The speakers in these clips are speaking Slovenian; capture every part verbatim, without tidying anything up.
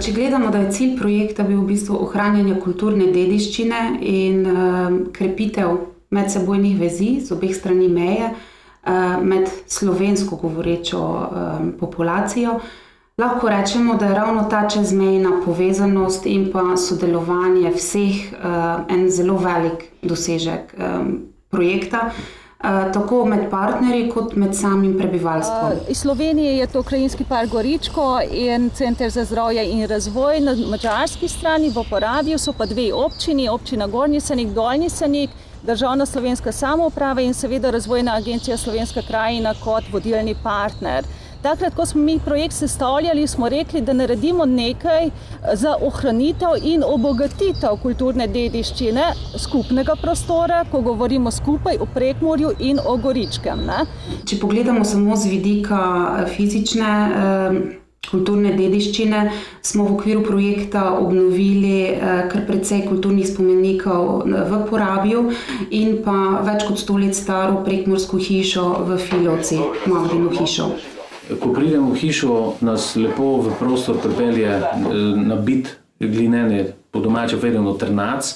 če gledamo, da je cilj projekta bil v bistvu ohranjanje kulturne dediščine in uh, krepitev medsebojnih vezi z obeh strani meje uh, med slovensko govorečo uh, populacijo, lahko rečemo, da je ravno ta čezmejna povezanost in pa sodelovanje vseh uh, en zelo velik dosežek um, projekta, uh, tako med partnerji kot med samim prebivalstvom. Uh, iz Slovenije je to Krajinski park Goričko in Center za zdravje in razvoj. Na madžarski strani v uporabi so pa dve občini, občina Gornji Senik, Dolnji Senik, Državna slovenska samouprava in seveda Razvojna agencija Slovenska krajina kot vodilni partner. Takrat, ko smo mi projekt sestavljali, smo rekli, da naredimo nekaj za ohranitev in obogatitev kulturne dediščine skupnega prostora, ko govorimo skupaj o Prekmurju in o Goričkem. Ne? Če pogledamo samo z vidika fizične eh, kulturne dediščine, smo v okviru projekta obnovili eh, kar precej kulturnih spomenikov v Porabju in pa več kot sto let staro prekmursko hišo v Filovci, Magdino hišo. Ko pridemo v hišo, nas lepo v prostor pripelje nabit glineni, po domače povedano trnac.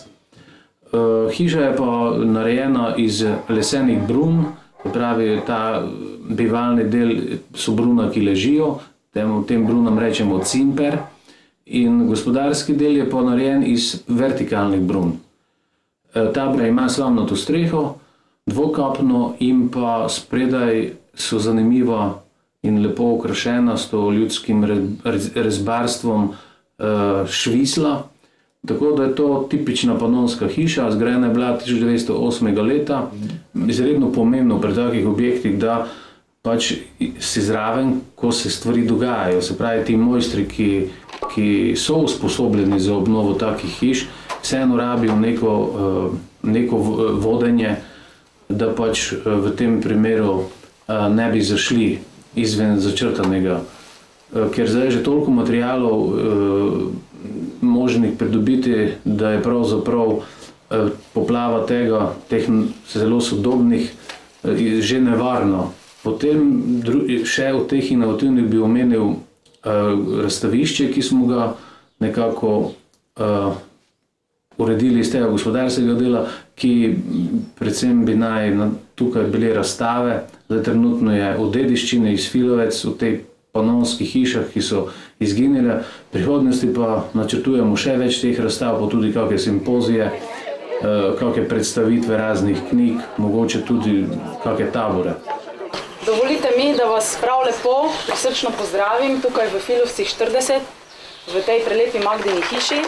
Hiša je pa narejena iz lesenih brun, pravi ta bivalni del so bruna, ki ležijo, temu, tem brunam rečemo cimper, in gospodarski del je pa narejen iz vertikalnih brun. Ta ima slavnato streho, dvokapno in pa spredaj so zanimiva in lepo okrašena s to ljudskim rezbarstvom švisla. Tako da je to tipična panonska hiša, zgrajena je bila tisoč devetsto osmega leta. Izredno pomembno pri takih objektih, da pač si zraven, ko se stvari dogajajo. Se pravi, ti mojstri, ki, ki so usposobljeni za obnovo takih hiš, vseeno rabijo neko, neko vodenje, da pač v tem primeru ne bi zašli izven začrtanega, ker zdaj je že toliko materialov eh, možnih pridobiti, da je pravzaprav eh, poplava tega, teh zelo sodobnih, eh, že nevarno. Potem še od teh inovativnih bi omenil eh, razstavišče, ki smo ga nekako eh, uredili iz tega gospodarskega dela, ki predvsem bi naj tukaj bile razstave. Zdaj trenutno je o dediščini iz Filovec, o tej panonskih hišah, ki so izginile. V prihodnosti pa načrtujemo še več teh razstav, pa tudi kakšne simpozije, kakšne predstavitve raznih knjig, mogoče tudi kakšne tabore. Dovolite mi, da vas prav lepo prisrčno pozdravim tukaj v Filovcih štirideset, v tej prelepi Magdini hiši.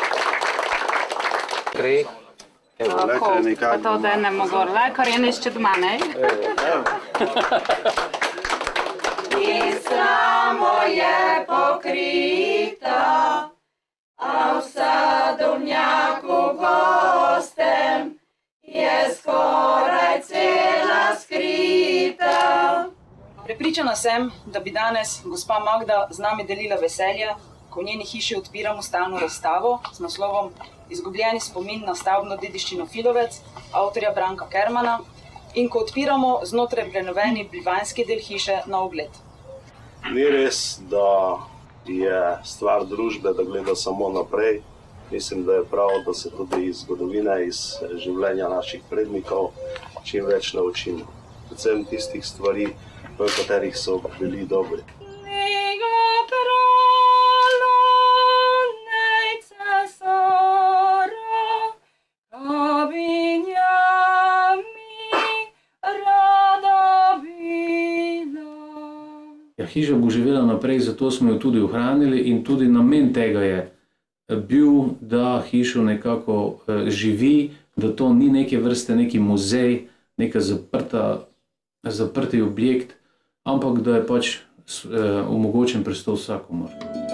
Gre. Tako, pa to, da ne mogo, kar je nešče doma, ne? In slamo je pokrita, a v sadovnjaku gostem je skoraj cela skrita. Prepričana sem, da bi danes gospa Magda z nami delila veselje, ko v njeni hiši odpiramo stalno razstavo z naslovom Izgubljeni spomin na stavbno dediščino Filovec, avtorja Branka Kermana, in ko odpiramo znotraj prenovljeni bivanjski del hiše na ogled. Ni res, da je stvar družbe, da gleda samo naprej. Mislim, da je prav, da se tudi iz zgodovine, iz življenja naših prednikov čim več naučimo. Predvsem tistih stvari, v katerih so bili dobri. Hiža bo živela naprej, zato smo jo tudi ohranili in tudi namen tega je bil, da hišo nekako živi, da to ni neke vrste neki muzej, neka zaprta, zaprti objekt, ampak da je pač omogočen pristop vsakomur.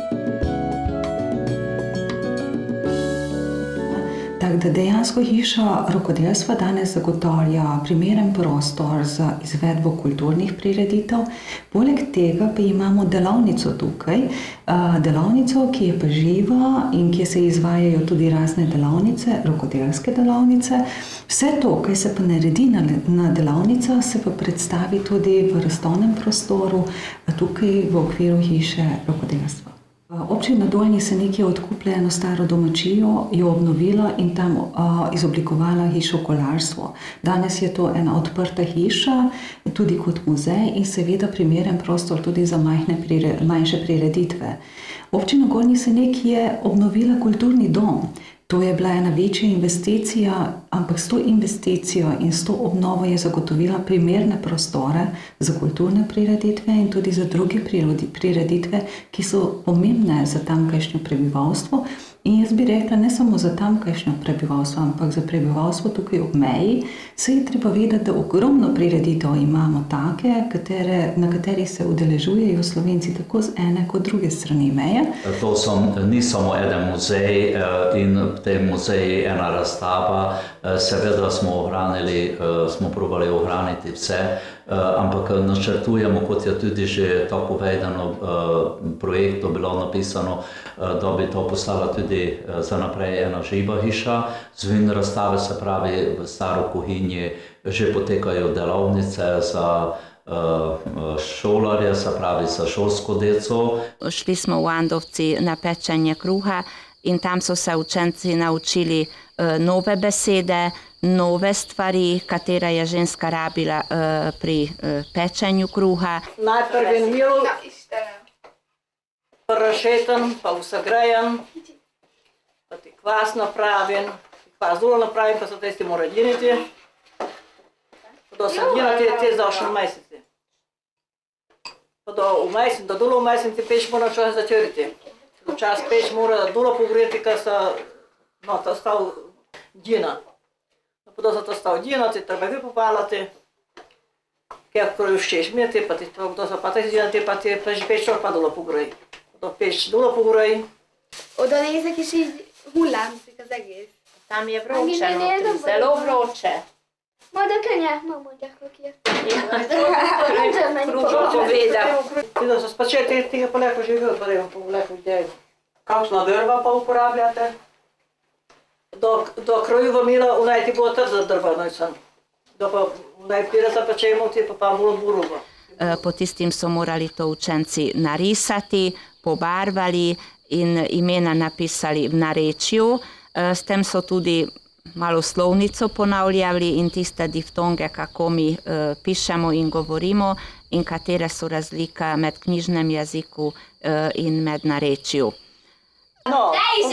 Tako da dejansko hiša rokodelstva danes zagotavlja primeren prostor za izvedbo kulturnih prireditev. Poleg tega pa imamo delavnico tukaj, delavnico, ki je pa živa in kjer se izvajajo tudi razne delavnice, rokodelske delavnice. Vse to, kaj se pa naredi na delavnicah, se pa predstavi tudi v razstavnem prostoru tukaj v okviru hiše rokodelstva. Občina Dolnji Senik je odkupila eno staro domačijo, jo obnovila in tam uh, izoblikovala hišo kolarstvo. Danes je to ena odprta hiša, tudi kot muzej in seveda primeren prostor tudi za majhne, manjše prireditve. Občina Gornji Senik je obnovila kulturni dom. To je bila ena večja investicija, ampak s to investicijo in s to obnovo je zagotovila primerne prostore za kulturne prireditve in tudi za druge prireditve, ki so pomembne za tamkajšnje prebivalstvo. In jaz bi rekla, ne samo za tamkajšnje prebivalstvo, ampak za prebivalstvo tukaj ob meji. Se je treba vedeti, da ogromno prireditev imamo take, katere, na kateri se udeležujejo Slovenci tako z ene kot druge strani meje. To som, ni samo eden muzej in v tem muzeji ena razstava. Seveda smo ohranili, smo probali ohraniti vse, ampak načrtujemo, kot je tudi že to povedano, projektu bilo napisano, da bi to postala tudi za naprej ena živa hiša. Zvin razstave, se pravi, v Staro kuhinji že potekajo delavnice za šolarje, se pravi za šolsko deco. Šli smo v Andovci na pečenje kruha in tam so se učenci naučili nove besede, nove stvari, katere je ženska rabila pri pečenju kruha. Najprej je mil, rašeten, pa vsegrejen, pa ti kvas napravljen, kvas dolo napravljen, pa so testi mora diniti. Do sredina te zašli meseci. Pa do umesem, do dolo umesem ti peć mora čas začeriti. Čas peć mora dolo pogoreti, ker se, no, to stav dina. Pa do se to stav dina, ti treba vypopalati. Ker kroju ščeš imeti, pa ti to, do se pa te dinati, pa ti peć pa dolo pogoreti. Do peć dolo pogoreti. Oda nézek és így hullámzik az egész. Tam je vroče, notri, zelo vroče. Majd a könnyek megmondják, hogy Kružo poveda. Ti da so spačeti tega pa lepo živijo, pa da imam pa lepo idejo. Kakšna drva pa uporabljate? Do, do kroju mila unaj ti bo trda drva, noj sem. Da pa unaj pire zapečemo, ti pa pa bolj burugo. Po tistim so morali to učenci narisati, pobarvali in imena napisali v narečju. S tem so tudi malo slovnico ponavljali in tiste diftonge, kako mi uh, pišemo in govorimo in katere so razlika med knjižnem jeziku uh, in med narečju. No,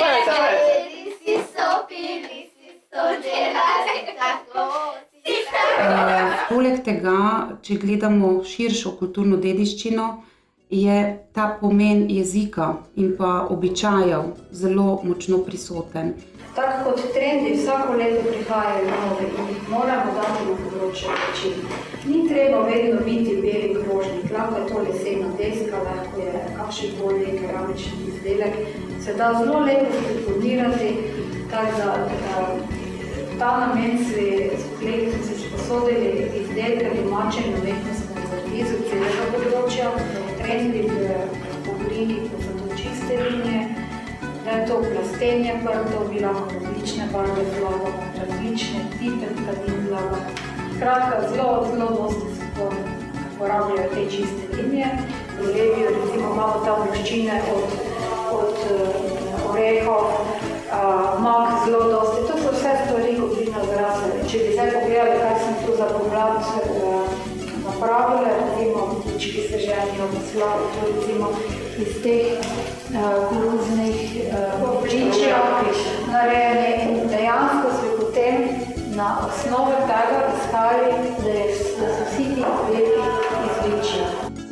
uh, poleg tega, če gledamo širšo kulturno dediščino, je ta pomen jezika in pa običajev zelo močno prisoten. Tako kot trendi vsako leto prihajajo nove in jih moramo dati na področje občin. Ni treba vedno biti beli krožnik, lahko je to lesena deska, lahko je kakšen bolj keramični izdelek. Se da zelo lepo strukturirati, tako da ta namen si si sposodili izdelke domače in umetnostne servizu celega področja, trendi v obliki, kot so to čiste linije, da je to plastenje prto, bi lahko različne barve vlagamo, različne tipe tkanin vlagamo. Kratka, zelo, zelo dosti se uporabljajo te čiste linije. V Leviju recimo imamo tam veščine od, od uh, orehov, uh, mak zelo dosti. To so vse stvari, ko bi nazrasle. Če bi zdaj pogledali, kaj sem tu za pomlad uh, napravile, recimo ptički se ženijo v slavu, to recimo iz teh koruznih obličjev narejeni in dejansko smo potem na osnovi tega iskali, da so vsi ti izdelki izličijo.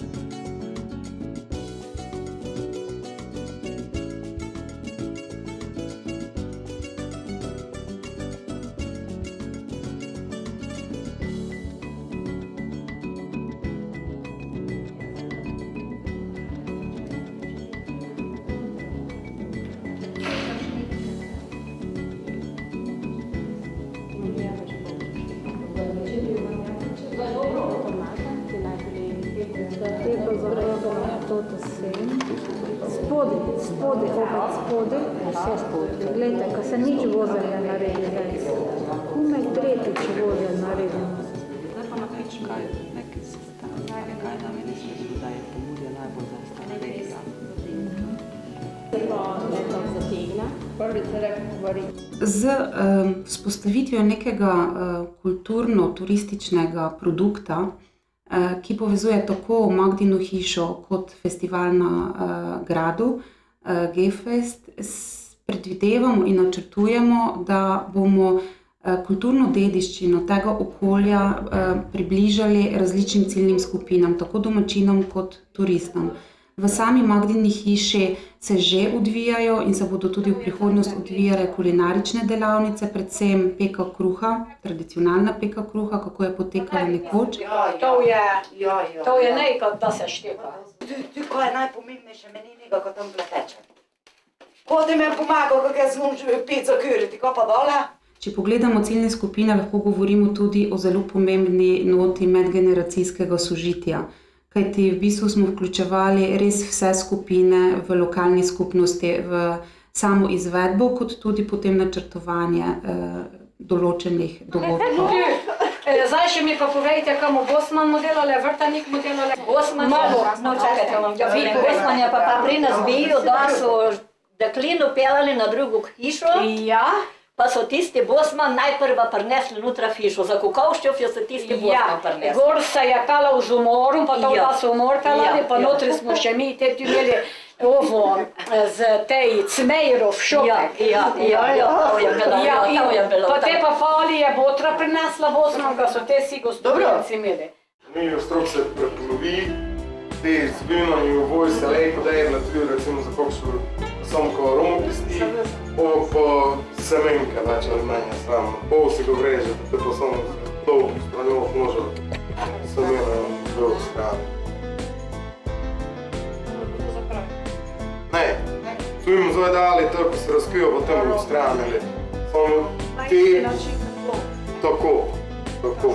Spodaj, spodaj, opet spodaj, vse spodaj. Glejte, ko se nič vozelja naredi, kume tretjič vozelja naredi. Zdaj pa napič, kaj, nekaj se stane, kaj nam je nismo, da je pomudja najbolj za stane regija. Z um, vzpostavitvijo nekega uh, kulturno-turističnega produkta, uh, ki povezuje tako Magdino hišo kot festival na uh, gradu, uh, G-Fest, predvidevamo in načrtujemo, da bomo uh, kulturno dediščino tega okolja uh, približali različnim ciljnim skupinam, tako domačinom kot turistom. V sami Magdini hiši se že odvijajo in se bodo tudi v prihodnost odvijale kulinarične delavnice, predvsem peka kruha, tradicionalna peka kruha, kako je potekala nekoč. To je, to je nekaj, da se šteka. Tu, ko je najpomembnejše, meni nekaj, ko tam pleteče. Ko ti me pomagal, kako jaz bom živel pico kuriti, ko pa dole? Če pogledamo ciljne skupine, lahko govorimo tudi o zelo pomembni noti medgeneracijskega sožitja. Kajti v bistvu smo vključevali res vse skupine v lokalni skupnosti, v samo izvedbo, kot tudi potem načrtovanje eh, določenih dogodkov. Zdaj še mi pa povejte, kam v Bosman mu delali, Vrtanik mu delali. Bosman, no čakajte, vam ga vidim. Bosman je pa pa pri nas bil, da so deklinu pelali na drugo hišo. Ja. Pa so tisti Bosman najprva prinesli nutra hišo. Za Kukovščov so tisti Bosman prinesli. Ja, gor se je pelal z umorom, pa to da so umor pelali, pa notri smo še mi te tu imeli ovo z tej Cmejrov šopek. Ja, ja, ja, to je bilo, ja, to je bilo. Pa te pa Pali je Botra prinesla Bosman, ga so te si gospodinci imeli. Mi v strok se prepolovi, te zbivno in v voj se lepo dejela tudi recimo za kakšno samko romopesti, ovo pa semenka, znači ali manje sram. Ovo se ga vreže, da te pa samo to stranjov može semena v drugo strani. Ne, tu im zove dali to, ko se razkriva po tem v strani, samo ti, tako, tako.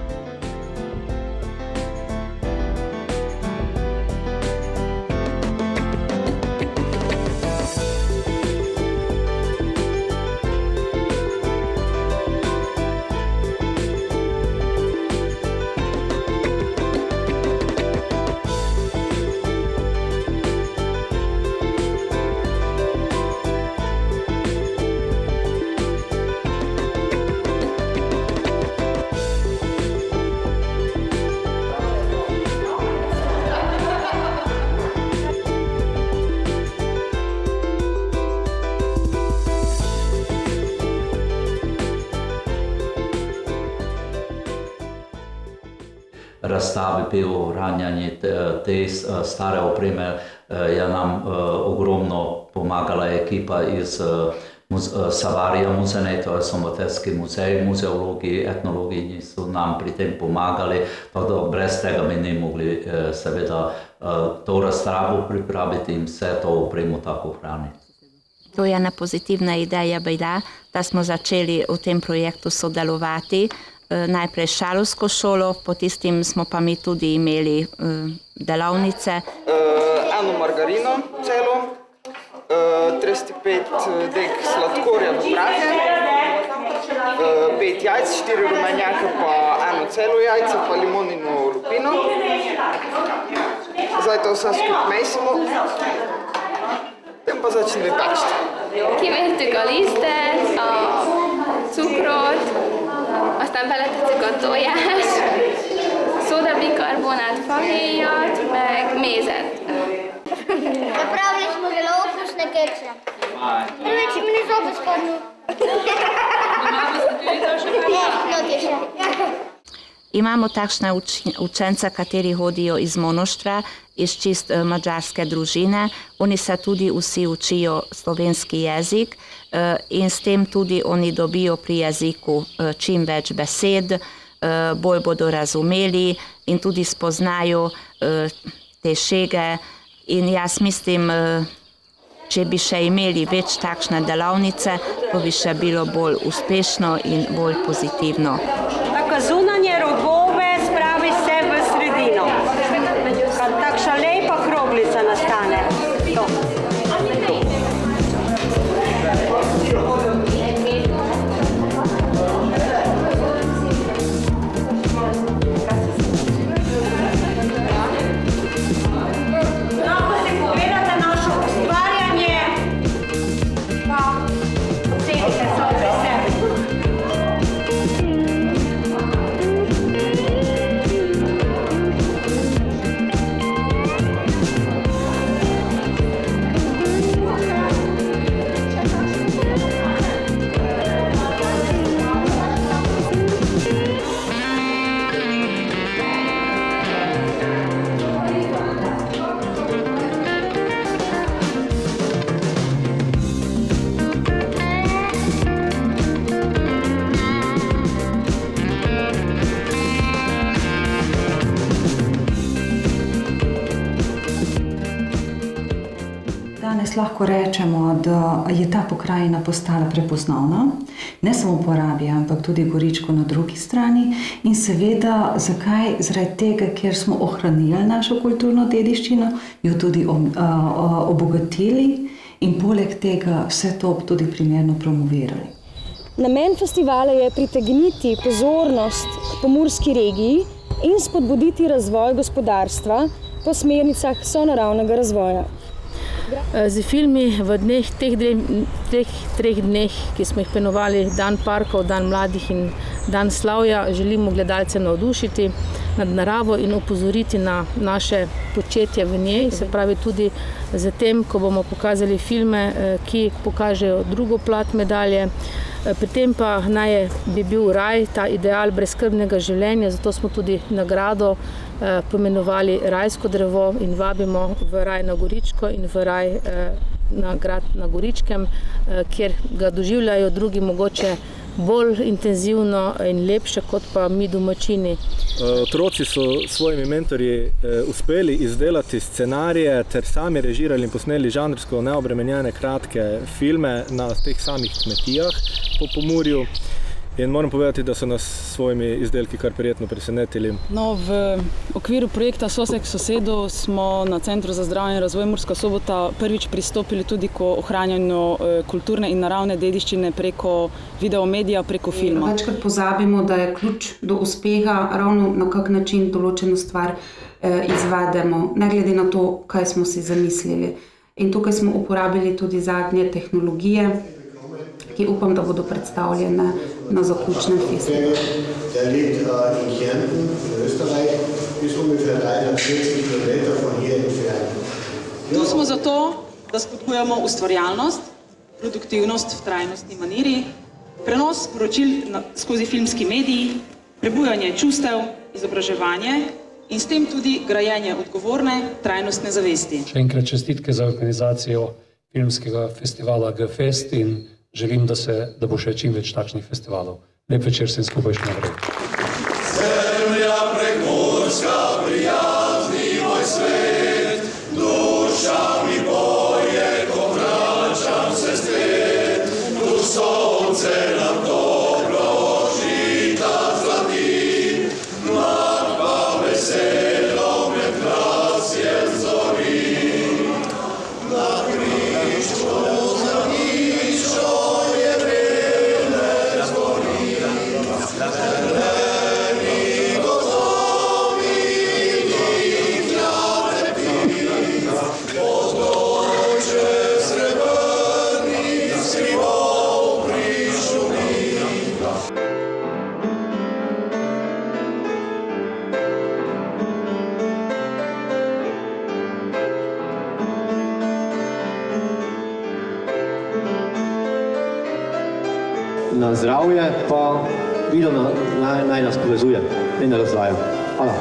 Razstavi bil ohranjanje te stare opreme, je nam ogromno pomagala ekipa iz Savarija muzeja, to je Somotelski muzej, muzeologi, etnologi so nam pri tem pomagali, tako da brez tega bi ne mogli seveda to razstavo pripraviti in vse to opremo tako ohraniti. To je ena pozitivna ideja bila, da smo začeli v tem projektu sodelovati. Najprej šalovsko šolo, po tistim smo pa mi tudi imeli delavnice. Eno margarino celo, trideset pet dek sladkorja do prahe, pet jajc, štiri rumenjake pa eno celo jajce pa limonino lupino. Zdaj to vse skupaj mesimo, potem pa začnemo peči. Kivettük a lisztet, a cukrot, aztán beletettük a tojást, szódabikarbonát, fahéjat, meg mézet. Napravili smo zelo okusne kekse. Prvič mi ni zopet spadnil. No, ti še. Imamo takšne učence, kateri hodijo iz Monoštra, iz čist madžarske družine. Oni se tudi vsi učijo slovenski jezik in s tem tudi oni dobijo pri jeziku čim več besed, bolj bodo razumeli in tudi spoznajo te šege. In jaz mislim, če bi še imeli več takšne delavnice, to bi še bilo bolj uspešno in bolj pozitivno. Tako zunanje robove spravi se v sredino. Takšna lepa kroglica nastane. To. No, ko si pogledate našo ustvarjanje, danes lahko rečemo, da je ta pokrajina postala prepoznavna, ne samo po Rabi, ampak tudi Goričko na drugi strani. In seveda, zakaj? Zaradi tega, ker smo ohranili našo kulturno dediščino, jo tudi obogatili in poleg tega vse to tudi primerno promovirali. Namen festivala je pritegniti pozornost k pomurski regiji in spodbuditi razvoj gospodarstva po smernicah sonaravnega razvoja. Z filmi v dneh, teh, teh treh dneh, ki smo jih poimenovali Dan parkov, Dan mladih in Dan slavja, želimo gledalce navdušiti nad naravo in opozoriti na naše početje v njej, se pravi tudi z tem, ko bomo pokazali filme, ki pokažejo drugo plat medalje. Pri tem pa naj bi bil raj, ta ideal brezskrbnega življenja, zato smo tudi nagrado poimenovali Rajsko drevo in vabimo v raj na Goričko in v raj na grad na Goričkem, kjer ga doživljajo drugi mogoče bolj intenzivno in lepše kot pa mi domačini. Otroci so s svojimi mentorji uspeli izdelati scenarije ter sami režirali in posneli žanrsko neobremenjene kratke filme na teh samih kmetijah po Pomurju. In moram povedati, da so nas s svojimi izdelki kar prijetno presenetili. No, v okviru projekta Sosed k sosedu smo na Centru za zdravje in razvoj Murska Sobota prvič pristopili tudi k ohranjanju kulturne in naravne dediščine preko videomedija, preko filma. Večkrat pozabimo, da je ključ do uspeha ravno na kak način določeno stvar izvedemo, ne glede na to, kaj smo si zamislili. In tukaj smo uporabili tudi zadnje tehnologije, ki upam, da bodo predstavljene na zaključnem festivalu. Der liegt in Kärnten, in Österreich, bis ungefähr dreiundvierzig Kilometer von hier entfernt. Tu smo zato, da spodbujamo ustvarjalnost, produktivnost v trajnostni maniri, prenos sporočil skozi filmski medij, prebujanje čustev, izobraževanje in s tem tudi grajenje odgovorne, trajnostne zavesti. Še enkrat čestitke za organizacijo filmskega festivala G-Fest in želim, da, se, da bo še čim več takšnih festivalov. Lep večer vsem skupaj še naprej. Zemlja prekmurska, prijazni moj svet, duša mi boje, ko vračam se spet. Tu sonce nam dobro žita zlati, mlad pa veselo med krasjem zori. Na križu na zdravje, pa video naj, naj nas povezuje in razvaja. Hvala.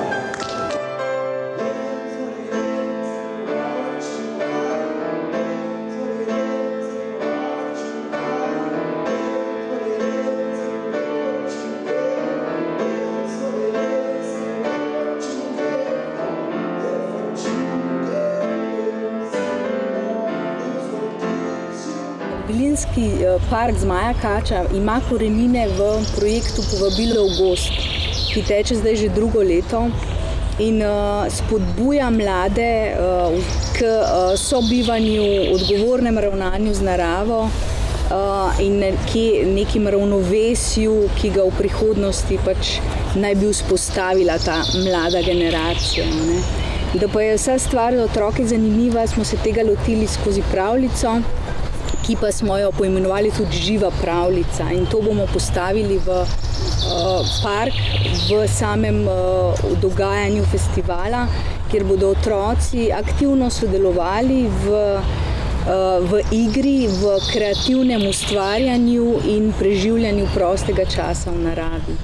Bilinski park Zmaja Kača ima korenine v projektu Povabilo v gozd, ki teče zdaj že drugo leto in spodbuja mlade k sobivanju, odgovornem ravnanju z naravo in nekim ravnovesju, ki ga v prihodnosti pač naj bi vzpostavila ta mlada generacija. Ne? Da pa je vsa stvar za otroke zanimiva, smo se tega lotili skozi pravljico, ki pa smo jo poimenovali tudi Živa pravljica, in to bomo postavili v uh, park v samem uh, dogajanju festivala, kjer bodo otroci aktivno sodelovali v, uh, v igri, v kreativnem ustvarjanju in preživljanju prostega časa v naravi.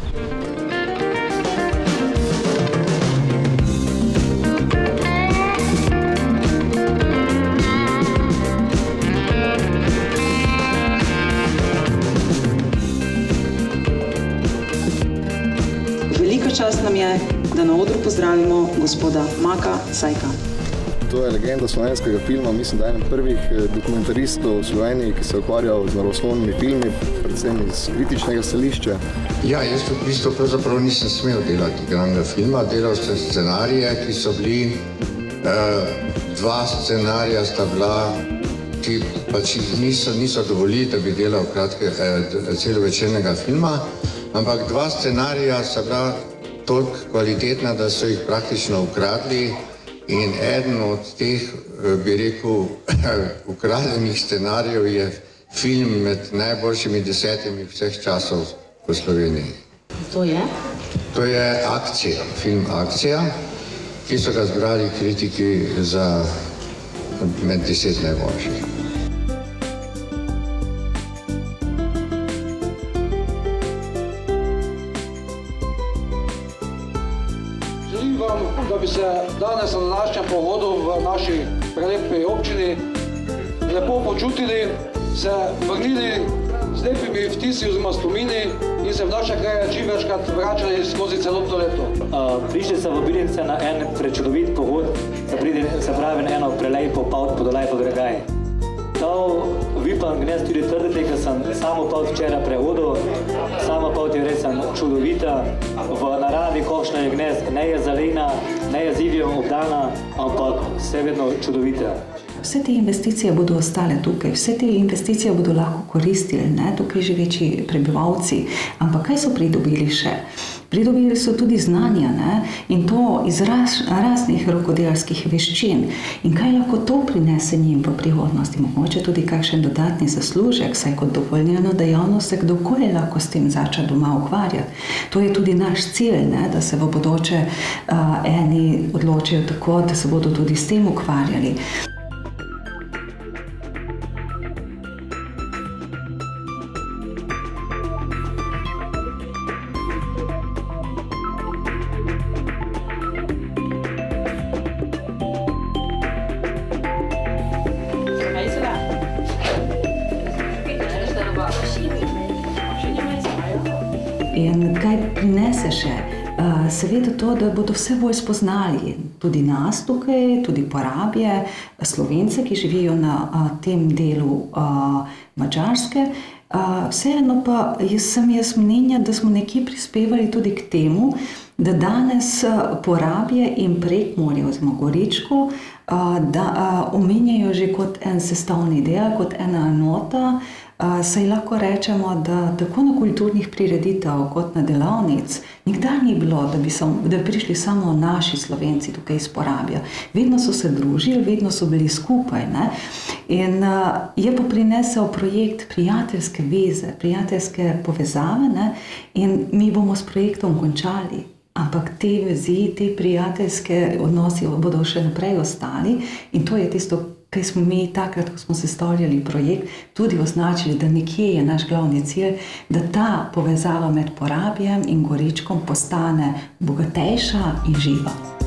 Čast nam je, da na odru pozdravimo gospoda Maka Sajka. To je legenda slovenskega filma, mislim, da je eden prvih dokumentaristov v Sloveniji, ki se je ukvarjal z naravoslovnimi filmi, predvsem iz kritičnega stališča. Ja, jaz v bistvu pravzaprav nisem smel delati igranga filma, delal sem scenarije, ki so bili, dva scenarija sta bila, ki pač niso, niso dovolili, da bi delal kratke, celovečernega filma, ampak dva scenarija sta bila toliko kvalitetna, da so jih praktično ukradli in eden od teh, bi rekel, ukradenih scenarijev je film med najboljšimi desetimi vseh časov v Sloveniji. To je? To je Akcija, film Akcija, ki so ga zbrali kritiki za med deset najboljših. Želim vam, da bi se danes na današnjem pohodu v naši prelepi občini lepo počutili, se vrnili z lepimi vtisi oziroma spomini in se v naše kraje čim večkrat vračali skozi celotno leto. Prišli sem v Bilince na en prečudovit pohod, se pravi na eno prelepo pot po Dolaj po Dragaj. To Vipan gnez tudi trdite, ker sem samo pot včeraj prehodil. Sama pot je res čudovita. V naravi košna je gnez, ne je zelena, ne je zivjem obdana, ampak vse vedno čudovita. Vse te investicije bodo ostale tukaj, vse te investicije bodo lahko koristili, ne, tukaj živeči prebivalci. Ampak kaj so pridobili še? Pridobili so tudi znanja, ne, in to iz raz, raznih rokodelskih veščin. In kaj lahko to prinese njim v prihodnosti? Mogoče tudi kakšen dodatni zaslužek, saj kot dopolnjeno dejavnost se kdorkoli lahko s tem začne doma ukvarjati. To je tudi naš cilj, ne, da se v bodoče uh, eni odločijo tako, da se bodo tudi s tem ukvarjali. In kaj prinese še? Seveda to, da bodo vse bolj spoznali tudi nas tukaj, tudi Porabje, Slovence, ki živijo na tem delu Madžarske. Vseeno pa jaz sem jaz mnenja, da smo nekje prispevali tudi k temu, da danes Porabje in Prekmurje oziroma Goričko da omenjajo že kot en sestavni del, kot ena enota. Saj lahko rečemo, da tako na kulturnih prireditev kot na delavnic nikdar ni bilo, da bi, sam, da bi prišli samo naši Slovenci tukaj iz Porabja. Vedno so se družili, vedno so bili skupaj. Ne? In uh, je pa prinesel projekt prijateljske veze, prijateljske povezave, ne? In mi bomo s projektom končali. Ampak te vezi, te prijateljske odnosi bodo še naprej ostali in to je tisto, kaj smo mi takrat, ko smo sestavljali projekt, tudi označili, da nekje je naš glavni cilj, da ta povezava med Porabjem in Goričkom postane bogatejša in živa.